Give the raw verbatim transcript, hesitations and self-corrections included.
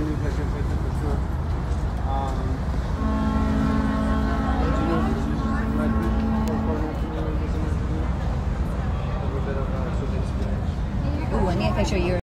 really a pleasure, pleasure for sure. Um, let you know if this is my group or partner to me when there's an interview. A little bit of uh, sort of experience. Ooh, and yeah, I show you.